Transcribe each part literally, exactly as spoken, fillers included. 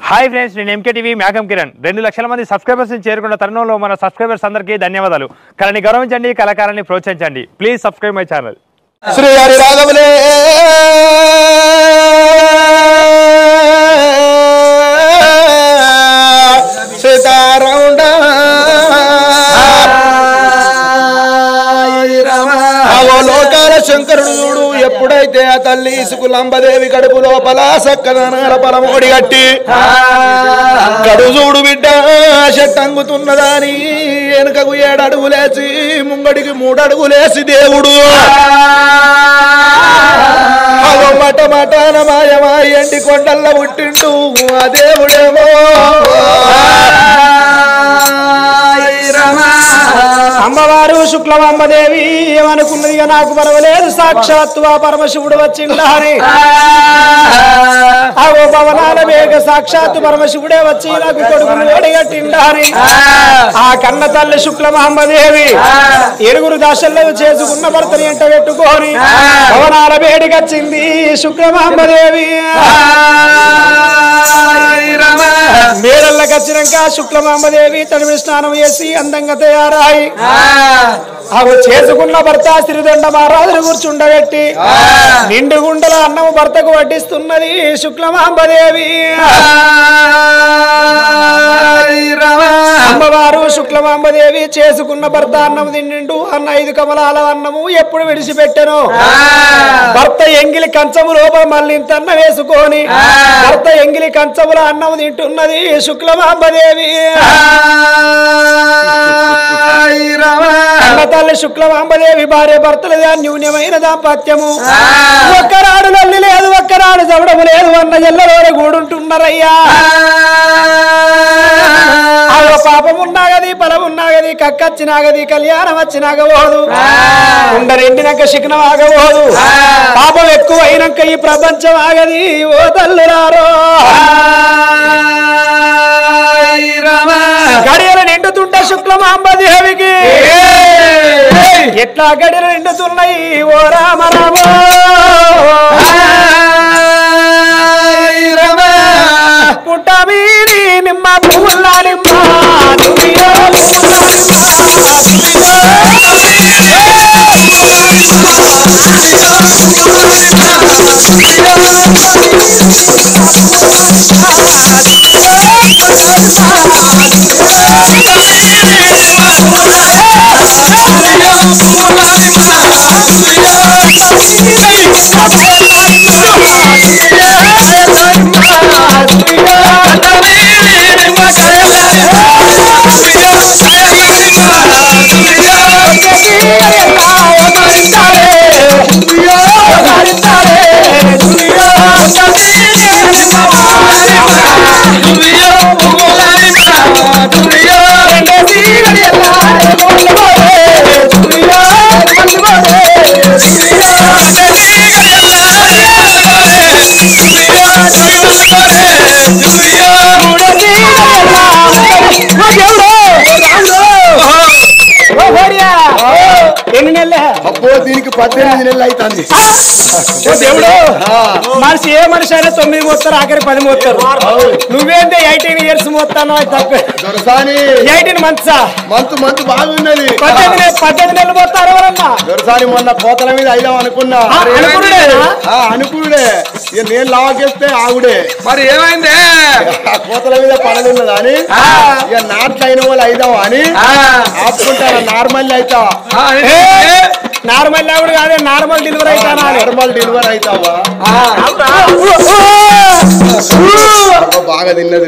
Hi friends, నేను MK TV మేఘం కిరణ్. రెండు లక్షల మంది సబ్స్క్రైబర్స్ ని చేరుకున్న తరుణంలో మన సబ్స్క్రైబర్స్ అందరికీ ధన్యవాదాలు. కళని గౌరవించండి, కళాకారాన్ని ప్రోత్సహించండి. Please subscribe my channel. Sri Hari రాఘవలే సీతారాముండ లోకాల శంకరుడు చూడు, ఎప్పుడైతే ఆ తల్లి ఇసుకులంబదేవి కడుపు లోపల సక్కదనాల పరమోడి గట్టి కడుపు చూడు బిడ్డ చెట్టంగుతున్నదాని వెనుకకు ఏడు అడుగులేసి ముంగడికి మూడు అడుగులేసి దేవుడు అదో మట మటాన మాయమాయి ఎండి కొండల్లో పుట్టిండు ఆ దేవుడేమో అమ్మవారు శుక్లమాంబదేవి ఏమనుకున్నది, నాకు పర్వాలేదు, సాక్షాత్తు ఆ పరమశివుడు వచ్చిండాని ఆ భవనాల వేగ సాక్షాత్తు పరమశివుడే వచ్చి నాకు కొడుకును ఓడిగట్టిండాని ఆ కన్న తల్లి శుక్లమాంబదేవి ఎరుగురు దశల్లో చేసుకున్న భర్తని ఎంట పెట్టుకొని భవనాల వేడికొచ్చింది శుక్లమాంబదేవి. మేడల్లోకి వచ్చినాక శుక్లమాంబదేవి తడిమి స్నానం చేసి అందంగా తయారాయి అవి చేసుకున్న భర్త సిరిదొండ మహారాజును కూర్చుండబెట్టి నిండు గుండెల అన్నము భర్తకు వడ్డిస్తున్నది శుక్లమాంబదేవి. అమ్మవారు శుక్లమాంబదేవి చేసుకున్న భర్త అన్నం తిండిండు అన్న ఐదు కమలాల అన్నము ఎప్పుడు విడిచిపెట్టెను. భర్త ఎంగిలి కంచము లోపల మళ్ళీ ఇంత అన్నం వేసుకొని భర్త ఎంగిలి కంచముల అన్నం తింటున్నది శుక్లమాంబదేవి. అన్న తల్లి శుక్లమాంబదేవి భార్య భర్తలది అన్యూన్యమైన దాంపత్యము. ఒక్కరాడు నల్లి లేదు, ఒక్కరాడు చవడము లేదు, అన్న ఎల్లలోనే కూడుంటున్నారయ్యా. పాపం ఉన్నాగది, బలం ఉన్నాగది, కక్కచ్చినాగది, కళ్యాణం వచ్చినాగబోదు, ఉండరెండినాక శిఖనం ఆగబోదు, పాపం ఎక్కువ అయినాక ఈ ప్రపంచం ఆగది. ఓ తల్లురారో గడియలు నిండుతుంటే శుక్లమాంబదేవికి ఎట్లా గడియలు నిండుతున్నాయి ఓ రామ రామో. పుట్ట మీది నిమ్మ పువ్వుల్లా నిమ్మ అబ్బో దీనికి పద్దెనిమిది నెలలు అవుతుంది. దేవుడు మనిషి ఏ మనిషి అయినా తొమ్మిది మోస్తారు, ఆఖరి పది మోస్తారు. నువ్వేంటే ఎయిటీన్ ఇయర్స్ మోస్తాను ఎయిటీన్ మంత్స్ మంత్ మంత్ బాగున్నది. పద్దెనిమిది పద్దెనిమిది నెలలు పోతారు ఎవరన్నా. దొరసాని మొన్న కోతల మీద అయిదాం అనుకున్నా, అనుకుడే ఇక నేను లాగేస్తే ఆగుడే. మరి ఏమైంది? కోతల మీద పడలున్నదా అని ఇక నాట్లు అయిన వాళ్ళు అయిదాం అని ఆపుకుంటారా. నార్మల్ అవుతా, నార్మల్ లేవుడు కాదే, నార్మల్ డెలివరీ అవుతా. నార్మల్ డెలివరీ అవుతావా? బాగా తిన్నది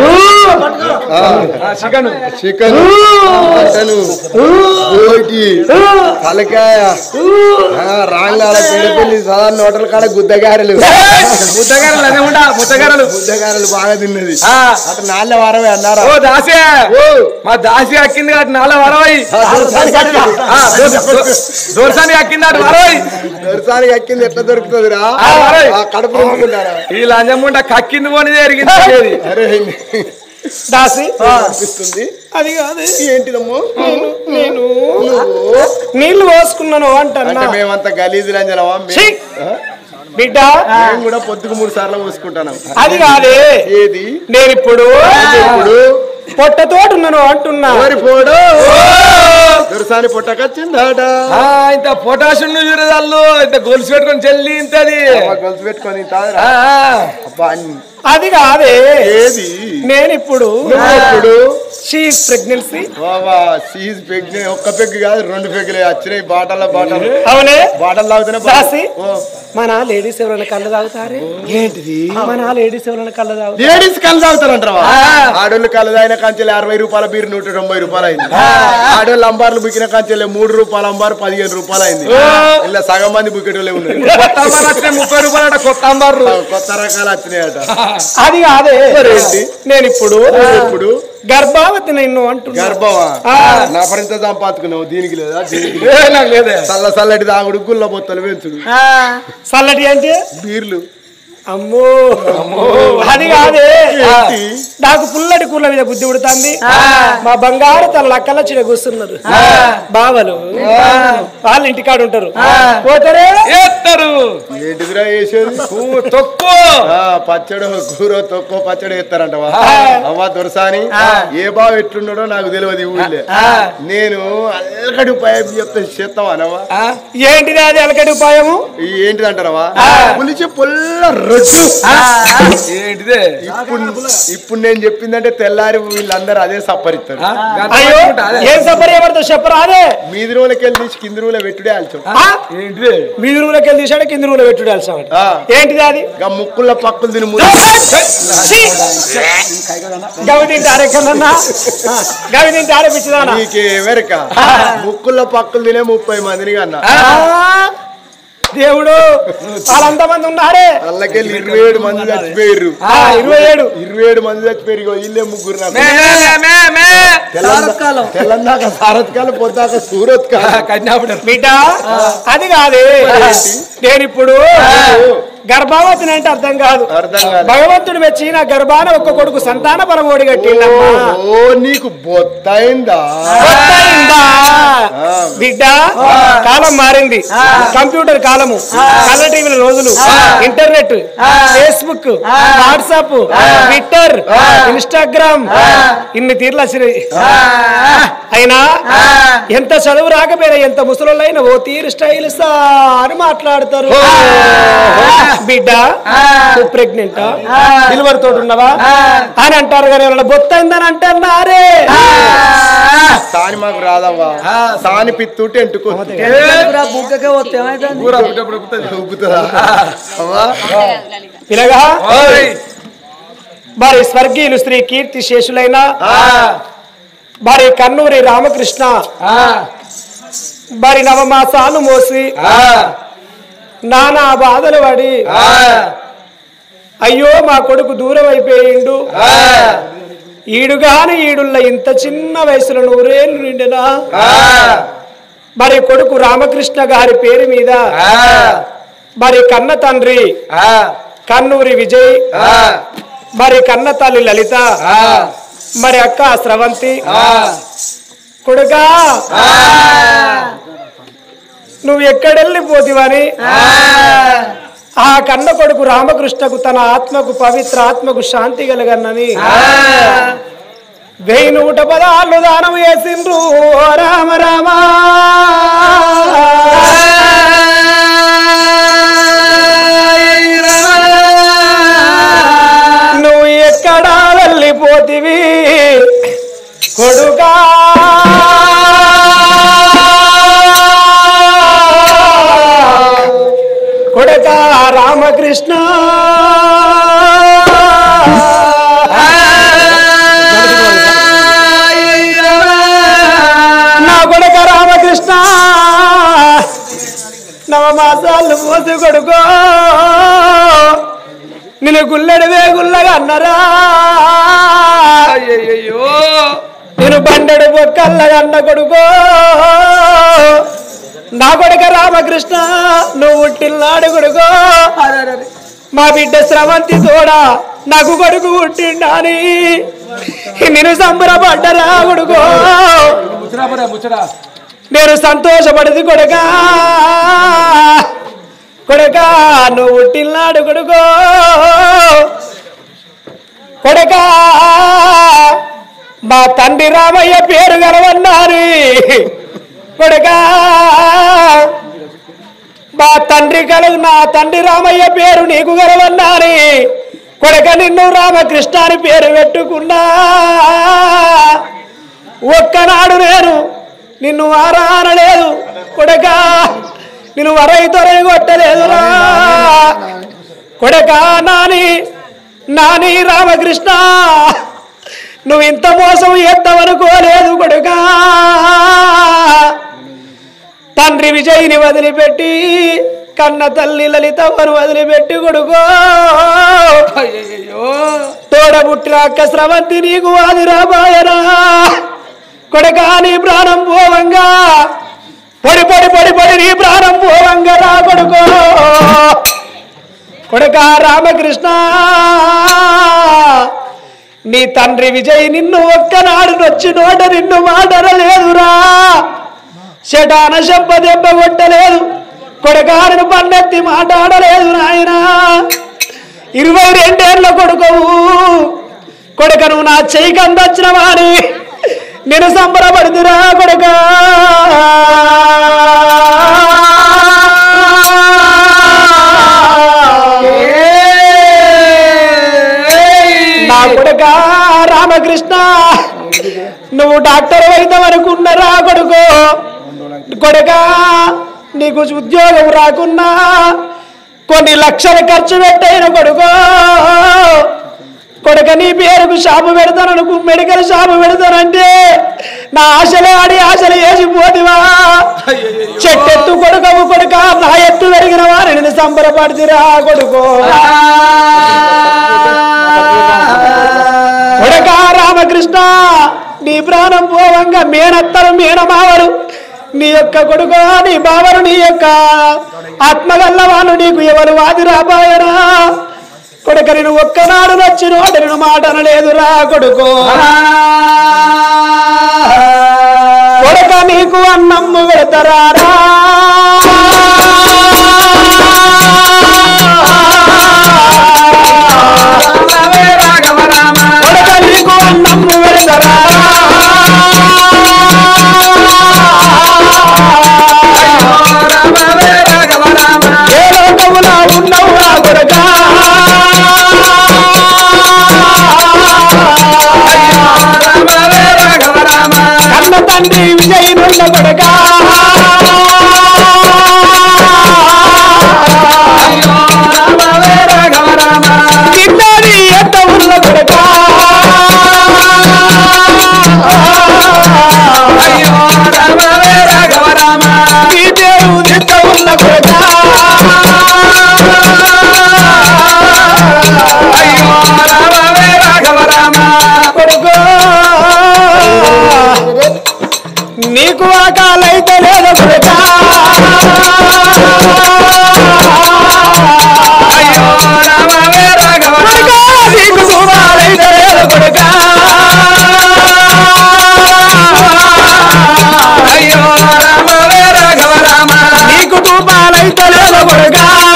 చికెన్ చికెన్ మటను బోటి తలకాయ రాంగాల పెళ్లి సాధారణ హోటల్ కాడ గుద్దగారెలు ముద్దగారలు అదే ఉంటా. ముద్దగారలు ముద్దగారెలు బాగా తిన్నది. అటు నాళ్ళ వారమే అన్నారా? ఓ దాసి మా దాసి అక్కింది అటు నాళ్ళ వారవై దోర్సానికి అక్కింది అటు వారవై దొరసానికి అక్కింది ఎట్లా దొరుకుతుంది రా? కడుపు ఈ లంజముంట కక్కింది పోనీ జరిగింది. అరే దాసి అనిపిస్తుంది. అది కాదు, ఏంటిదమ్మో నేను నీళ్లు పోసుకున్నాను అంటన్నా. మేమంతా గలీజు లంజలమా? బిడ్డ నేను కూడా పొద్దుకు మూడు సార్లు పోసుకుంటాను. అది కాదే ఏది నేను ఇప్పుడు ఇప్పుడు పొట్టతోటి ఉన్నాను అంటున్నా. పోడు దొరసాని పొట్టకొచ్చిందాట. ఇంత పొటాషియం చూడదాళ్ళు ఇంత గొలుసు పెట్టుకొని చెల్లి ఇంతది గొలుసు పెట్టుకొని అబ్బా అది కాదే ఏది నేను ఇప్పుడు ఇప్పుడు షీఈస్ ప్రెగ్నెన్సీ. ఒక్క పెగ్గు కాదు రెండు పెగ్గులే వచ్చినాయి బాటల బాటలు. అవునే బాటలు తాగుతానే దాసి మన లేడీస్ ఎవరైనా కళ్ళు తాగుతారే ఏంటిది మన లేడీస్ ఎవరైనా కళ్ళు తాగుతారు లేడీస్ కళ్ళు తాగుతారంటారా? ఆడోళ్ళు కళ్ళు తాగిన కంచెలు అరవై రూపాయల బీరు నూట తొంభై రూపాయలు అయింది. ఆడోళ్ళు అంబార్లు బుక్కిన కంచెలే మూడు రూపాయల అంబారు పదిహేను రూపాయలు అయింది. ఇలా సగం మంది బుక్కెటోళ్ళే ఉన్నారు. ముప్పై రూపాయలు కొత్త అంబార్లు కొత్త రకాలు వచ్చినాయట. అది కాదే నేను ఇప్పుడు ఇప్పుడు గర్భావతి నిన్ను అంటున్నా. గర్భమా నా పరింత సంపాదుకున్నావు దీనికి లేదా? చల్ల చల్లటి తాగుడు గుల్ల బొత్తలు పెంచుడు చల్లటి అంటే బీర్లు. అమ్మో అది కాదే నాకు పుల్లటి కూరల మీద బుద్ధి పుడుతుంది. మా బంగారు తన లక్కల చిన్న కూర్చున్నారు బావలు వాళ్ళ ఇంటికాడ ఉంటారు పోతారే ఏంటిదిరా వేసేది? తొక్కు పచ్చడి కూర తొక్కో పచ్చడి వేస్తారంటవా? అవ్వ దొరసాని ఏ బావ ఎట్లున్నాడో నాకు తెలియదు. ఊళ్ళే నేను అల్లకడి ఉపాయం చెప్తే చేస్తావా అనవా? ఏంటిది అది అలకడి ఉపాయము ఏంటిది అంటారవా? పులిచి పుల్ల ఏంటిదే ఇప్పుడు ఇప్పుడు నేను చెప్పిందంటే తెల్లారి వీళ్ళందరూ అదే సప్పరిస్తారు. అయ్యో ఏం సపరి ఎవరితో చెప్పరాదే? మీది రూలకి వెళ్ళి తీసి కింది రూల పెట్టుడే ఆల్చాం. ఏంటిదే మీది రూలకి వెళ్ళి తీసాడు కింది రూల పెట్టుడే ఆల్చాం. ఏంటిది అది? ముక్కుల పక్కులు తిని గవి తింటారే కన్నా గవి తింటారే పిచ్చిదానా నీకెవరిక ముక్కుల పక్కులు తినే ముప్పై మందిని కన్నా దేవుడు వాళ్ళంత మంది ఉన్నారే. వాళ్ళకెళ్ళి ఇరవై ఏడు మంది చచ్చిపోయారు. ఇరవై ఏడు ఇరవై ఏడు మంది చచ్చిపోయారు. ఇల్లే ముగ్గురు తెల్లందాక సారత్కాలం పొద్దాక సూరత్కాలం బిడ్డ అది కాదే నేను ఇప్పుడు గర్భావతిని అంటే అర్థం కాదు. భగవంతుడు మెచ్చి నా గర్భాన ఒక్క కొడుకు సంతాన పరమోడి కట్టిండమ్మా. ఓ నీకు బొత్తైందా బిడ్డ? కాలం మారింది, కంప్యూటర్ కాలము, కలర్ టీవీల రోజులు, internet, Facebook, WhatsApp, Twitter, Instagram ఇన్ని తీర్లు వచ్చినాయి. అయినా ఎంత చదువు రాకపోయినా ఎంత ముసలోళ్ళైనా ఓ తీరు స్టైల్ అని మాట్లాడతారు. బిడ్డ ప్రెగ్నెంట్ డెలివరీ తోటి ఉన్నావా అని అంటారు కానీ వాళ్ళ బొత్తైందని అంటున్నారే. సాని మాకు రాదవ్వా. సాని పిత్తుంటే ఎంటుకో ఇలాగా మరి స్వర్గీయులు శ్రీ కీర్తి శేషులైన మరి కన్నూరి రామకృష్ణ మరి నవమాసాలు మోసి నానా బాధలు పడి అయ్యో మా కొడుకు దూరం అయిపోయిండు, ఈడుగాని ఈడుల్ల ఇంత చిన్న వయసులో నూరేళ్ళు నిండినా మరి కొడుకు రామకృష్ణ గారి పేరు మీద మరి కన్న తండ్రి కన్నూరి విజయ్, మరి కన్న తల్లి లలిత, మరి అక్క స్రవంతి కొడుకా నువ్వు ఎక్కడెళ్ళిపోతివని ఆ కన్న కొడుకు రామకృష్ణకు తన ఆత్మకు పవిత్ర ఆత్మకు శాంతి కలగన్నని వెయ్యి నూట పదాళ్ళు దానం చేసిండ్రు. రామ రామ నువ్వు ఎక్కడా వెళ్ళిపోతివి కొడుకా కొడుకా రామకృష్ణ నా కొడుక రామకృష్ణ నవమాసాలు మోసి కొడుకో నేను గుల్లడి వేగుల్లగా అన్నరా, నేను బండెడు బొక్కల్లగా అన్న కొడుకో నా కొడుక రామకృష్ణ నువ్వు పుట్టిల్లాడు కొడుకో మా బిడ్డ స్రవంతి తోడా నాకు కొడుకు పుట్టిండాని నేను సంబరపడ్డరా కొడుకో, నేను సంతోషపడదు కొడుక కొడకా నువ్వు పుట్టినాడు కొడుకో కొడకా మా తండ్రి రామయ్య పేరు గలవన్నారు కొడకా మా తండ్రి కలుగు నా తండ్రి రామయ్య పేరు నీకు గలవన్నారు కొడక నిన్ను రామకృష్ణ అని పేరు పెట్టుకున్నా ఒక్కనాడు నేను నిన్ను వారానలేదు కొడక నిన్ను వరై తొరై కొట్టలేదురా కొడక నాని నాని రామకృష్ణ నువ్వు ఇంత మోసం ఎత్తవనుకోలేదు కొడుక తండ్రి విజయ్ని వదిలిపెట్టి కన్న తల్లి లలితవను వదిలిపెట్టి కొడుకో తోడబుట్టిన అక్క స్రవంతి నీకు ఆదిరాబాయనా కొడకా నీ ప్రాణం పోవంగా పొడి పొడి పొడి పొడి నీ ప్రాణం పోవంగా రా కొడుకో కొడకా రామకృష్ణ నీ తండ్రి విజయ్ నిన్ను ఒక్కనాడు నొచ్చి నోట నిన్ను మాటరలేదురా శటాన శంప దెబ్బ కొట్టలేదు కొడకారును పన్నెత్తి మాట్లాడలేదు నాయన ఇరవై రెండేళ్ల కొడుకవు కొడుక నువ్వు నా చెయ్యి కందొచ్చిన వారి నేను సంబరపడుతురా కొడుక నా కొడుక రామకృష్ణ నువ్వు డాక్టర్ అయితావనుకున్నారా కొడుకో కొడుక నీకు ఉద్యోగం రాకున్నా కొన్ని లక్షలు ఖర్చు పెట్టైన కొడుకో కొడుక నీ పేరుకు షాపు పెడతాననుకు మెడికల్ షాపు పెడతానంటే నా ఆశలే ఆడి ఆశలు వేసిపోతివా చెట్టెత్తు కొడుకవు కొడుక నా ఎత్తు పెరిగిన వారిని నేను సంబరపడితిరా కొడుకో కొడుక రామకృష్ణ నీ ప్రాణం పోవంగా మేనత్తరు మేనమావరు నీ యొక్క కొడుకు నీ బావరు నీ యొక్క ఆత్మగల్లవాళ్ళు నీకు ఎవరు వాది రాబాయరా కొడుక నేను ఒక్కనాడు నచ్చిన నేను మాట అనలేదురా కొడుకు కొడుక నీకు అన్నమ్ము పెడతారా కొడుక నీకు అన్నమ్ము పెడతారా కన్న తండ్రి విజయనున్న కొడుక కిందది ఎంత ఉన్న కొడుక ఈ దేవుడు ఎంత ఉన్న కొడుక కొడుకో నీకు ఆకాలైతే లేదు కొడుక నీకు సుమాలైతే లేదు కొడుక నీకు తూపాలైతే లేదు కొడుక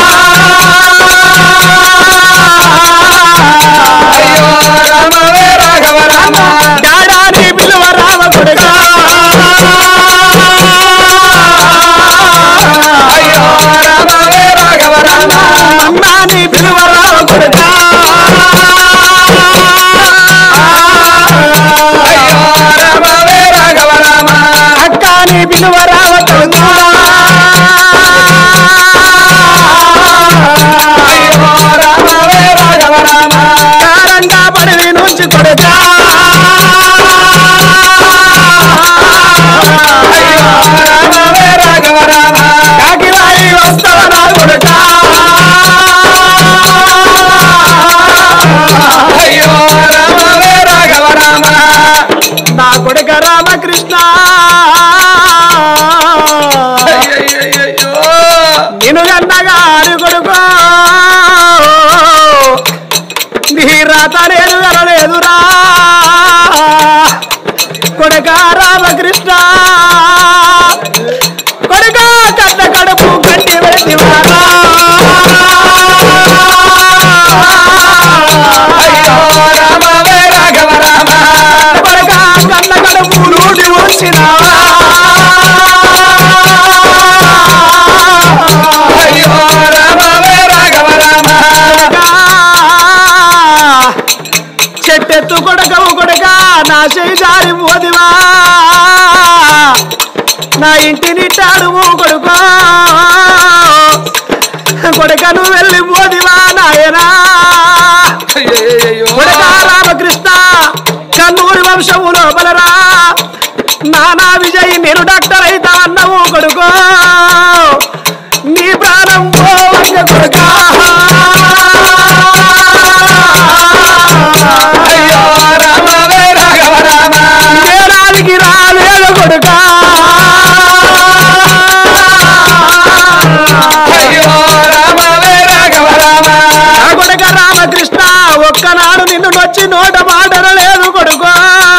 గాడాని పిలువ రామ కొడుక అమ్మాని పిలువ రామ కొడుక అక్కాని పిలువ రామ కొడుక కారంగా పడివి నుంచి కొడుక కాకిరాయి వస్తావనా కొడుక నా కొడుక రామకృష్ణ నేను కన్నగారి కొడుకో నీ రాత నేను కనలేదురా కొడుక రామకృష్ణ కొడుక కన్న కడుపు గట్టి పెడితివారా పెట్టెత్తు కొడకవు కొడక నా చేయి జారి పోదివా నా ఇంటిని టాడువు కొడుకో కొడకను వెళ్ళిపోదివా నాయనా కొడక రామకృష్ణ కన్నూరి వంశము లోపలరా నానా విజయ్ నేను డాక్టర్ అయితా అన్నవు కొడుకో నీ ప్రాణం పోవంగ కొడుక ఏడాదికి రాలేదు కొడుక కొడుక రామకృష్ణ ఒక్కనాడు నిన్ను నొచ్చి నోట మాటలేదు కొడుకో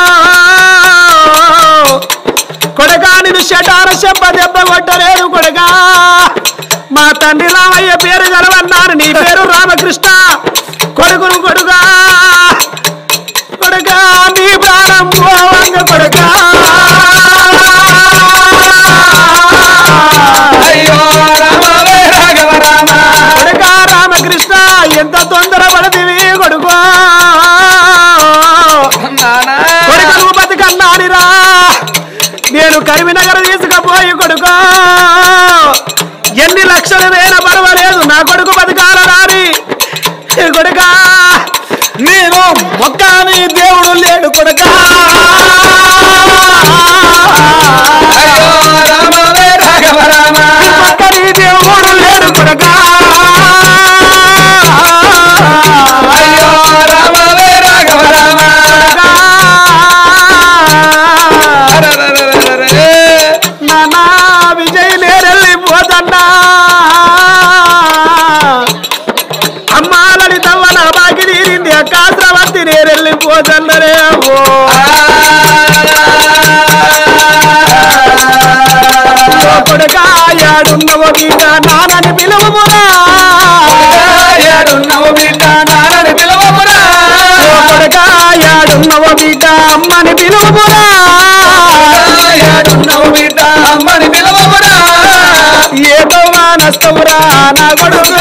కొడుకా నిన్ను షటార చెప్ప దెబ్బ కొట్టలేదు కొడుకా మా తండ్రి రామయ్య పేరు గలవన్నారు నీ పేరు రామకృష్ణ కొడుకును కొడుకా కొడుకా నీ ప్రాణం పోవంగ కొడుకా కొడుకా రామకృష్ణ ఎంత తొందర పడదివి కొడుకో కొడుకు బతికన్నానిరా నేను కరీంనగర్ తీసుకుపోయి కొడుకో ఎన్ని లక్షలు వేల పర్వాలేదు నా కొడుకు బతకాల రాని కొడుకా నేను మొక్కాని దేవుడు లేడు కొడుకా మొక్కని దేవుడు లేడు కొడుకా నానా విజయ్ నేరెళ్ళిపోతన్నా అమ్మా లలితవ్వ నా బాకి తీరింది అక్కాశ్రవంతి నేరెళ్ళిపోతన్నరే అమ్మో కొడుకా యాడున్నవో బిడ్డ నానని పిలువమురా యాడున్నవో బిడ్డ నానని పిలువమురా కొడుకా యాడున్నవో బిడ్డ అమ్మని పిలువమురా యాడున్నవో బిడ్డ అమ్మని పిలువమురా ఏదో మానస్తవురా నా కొడుకా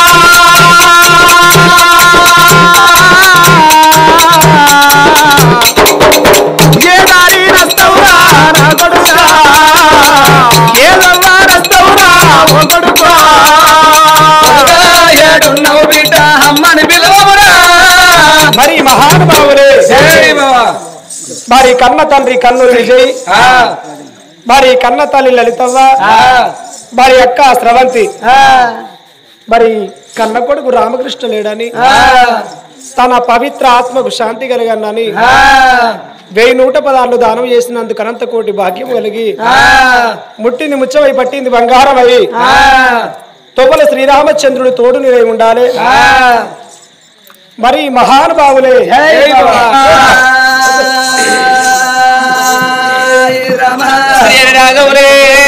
ఏ దారి నస్తవురా నా కొడుకా ఏదో మానస్తవురా ఓ కొడుకా ఏడున్నవు బిడ్డ అమ్మని పిలువమురా మరి మహానుభావులే మరి కన్న తండ్రి కన్నూరి విజయ్ మరి కన్న తల్లి లలితవ్వ మరి అక్క స్రవంతి మరి కన్న కొడుకు రామకృష్ణ లేడని తన పవిత్ర ఆత్మకు శాంతి కలగనని వెయ్యి నూట పదార్లు దానం చేసినందుకు అనంత కోటి భాగ్యం కలిగి ముట్టింది ముచ్చవై పట్టింది బంగారం అయి తొవ్వల శ్రీరామచంద్రుడు తోడు నిలై ఉండాలి మరి మహానుభావులే రాఘవులే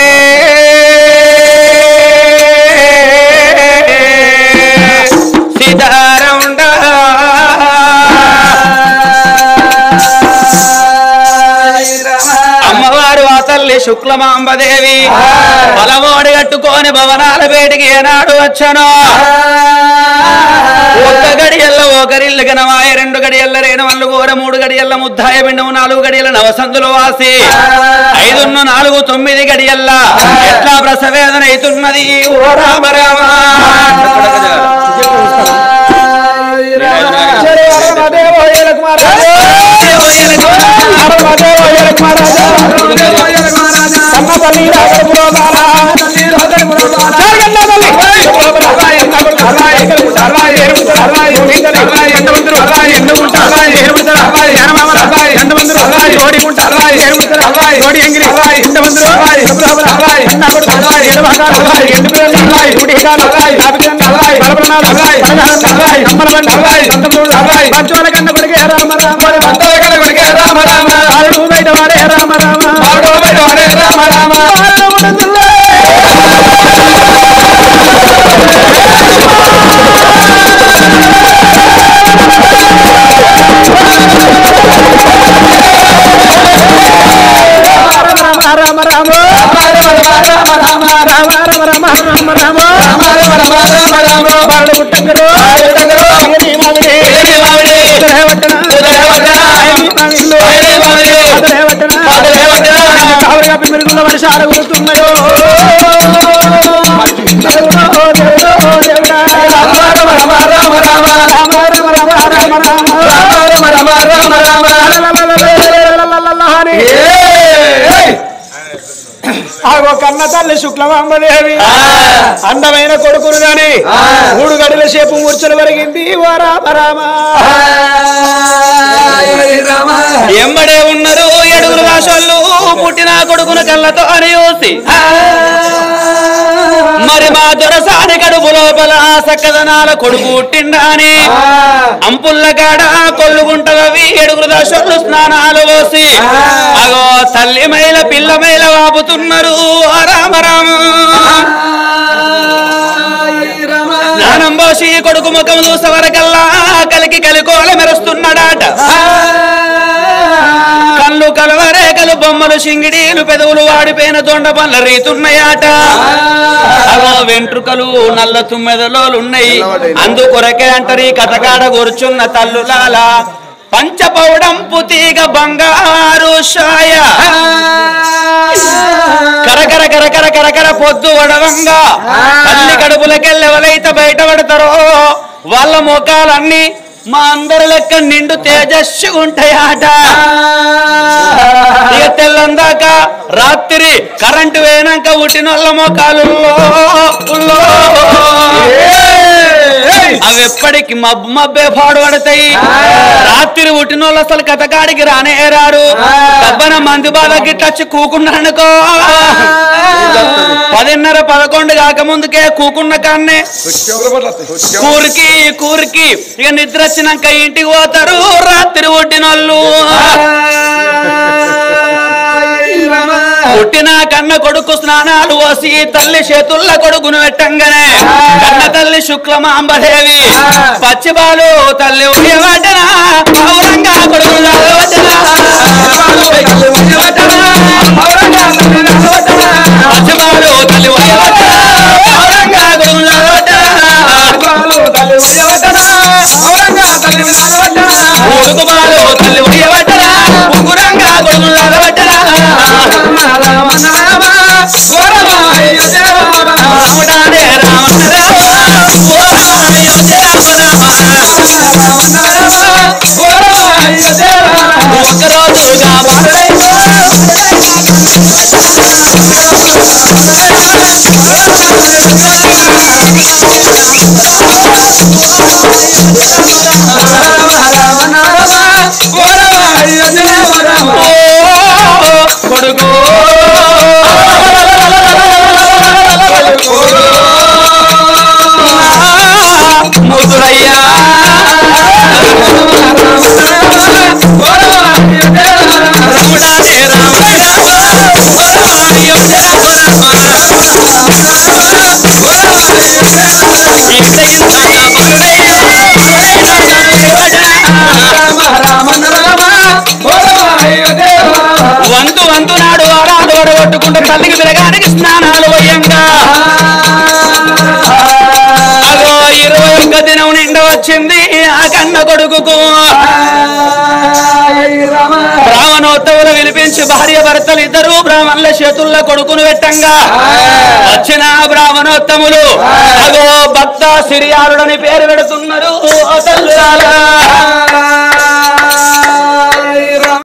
సీతారాముండ అమ్మవారు ఆ తల్లి శుక్లమాంబదేవి బలమోడి కట్టుకొని భవనాల బయటికి ఏనాడు వచ్చాను ఒక్క గడియల్లో ఒకరిల్లు గనవాయ రెండు గడియల్ల రేణవల్లు గోర మూడు గడియల్ల ముద్దాయ బిండము నాలుగు గడియల్ల నవసందులు వాసి ఐదున్న నాలుగు తొమ్మిది గడియల్ల ఎట్లా ప్రసవేదన అవుతున్నది ఓ రామ రామ రామ చీకటి కప్పి మెరుగుల వర్షాలు కురుతున్నాయో ఆగో కన్న తల్లి శుక్లమాంబదేవి అందమైన కొడుకును గాని మూడు గడుల సేపు మూర్చలు వరిగింది ఓ రామ రామ ఎంబడే ఉన్నారు ఏడుగురు రాశోళ్ళు పుట్టిన కొడుకును కళ్ళతో అని చూసి మరి మా దొరసాని కడుపు లోపల సక్కదనాల కొడుకు పుట్టిండా అని అంపుల్ల కాడ కొల్లుగుంటవి ఏడుగురు దశలు స్నానాలు పోసి అగో తల్లి మైల పిల్ల మైల వాపుతున్నారు రామ రామ స్నానం పోసి కొడుకు ముఖం చూసే వరకల్లా కలికి కలికోల మెరుస్తున్నాడాట కళ్ళు కలవరేకలు బొమ్మలు సింగిడీలు పెదవులు వాడిపోయిన దొండ పనుల రీతున్నాయాట అగో వెంట్రుకలు నల్ల తుమ్మెదలోలున్నాయి అందుకొరకే అంటారు ఈ కథకాడ కూర్చున్న తల్లులాల పంచపౌడంపు తీగ బంగారు షాయ కరకర కరకర కరకర పొద్దు వడవంగా తల్లి కడుపులకెళ్ళి ఎవరైతే బయటపడతారో వాళ్ళ ముఖాలన్నీ మా అందరి లెక్క నిండు తేజస్సు ఉంటాయాట ఇక తెల్లందాక రాత్రి కరెంటు వేయనాక ఉట్టినోళ్ళ మోకాలుల్లో అవి ఎప్పటికి మబ్బు మబ్బే పాడుపడతాయి రాత్రి ఉట్టినోళ్ళు అసలు కథకాడికి రానే రారు డబ్బన మంది బాధ గిట్లొచ్చి కూకున్నానుకో పదిన్నర పదకొండు కాకముందుకే కూకున్న కాన్నే కూరికి కూరికి ఇక నిద్ర వచ్చినాక ఇంటికి పోతారు రాత్రి ఉట్టినోళ్ళు పుట్టిన కన్న కొడుకు స్నానాలు పోసి తల్లి చేతుల్ల కొడుకును పెట్టంగానే కన్న తల్లి శుక్లమాంబదేవి పచ్చిబాలు తల్లి ఉయ్యవటనా పౌరంగా కొడుకు పచ్చిబాలు తల్లి ఉయ్యవటనా పౌరంగా కొడుకుబాలు తల్లి ఉయ్యవటనా ఉంగురంగా కొడుకు కొడుకు ముదురయ్యా వంతు వంతు నాడు ఆరాడు కొట్టుకుంటూ తల్లికి తిరగానికి స్నానాలు వయ్యంగా అగో ఇరవై ఒక్క దినం నిండా వచ్చింది ఆ కన్న కొడుకుకు బ్రాహ్మణోత్తవులు వినిపించి భార్య భర్తలు ఇద్దరు బ్రాహ్మణుల చేతుల్లో కొడుకును పెట్టంగా వచ్చిన బ్రాహ్మణోత్తములు అగో భక్త సిరియారుడని పేరు పెడుతున్నారు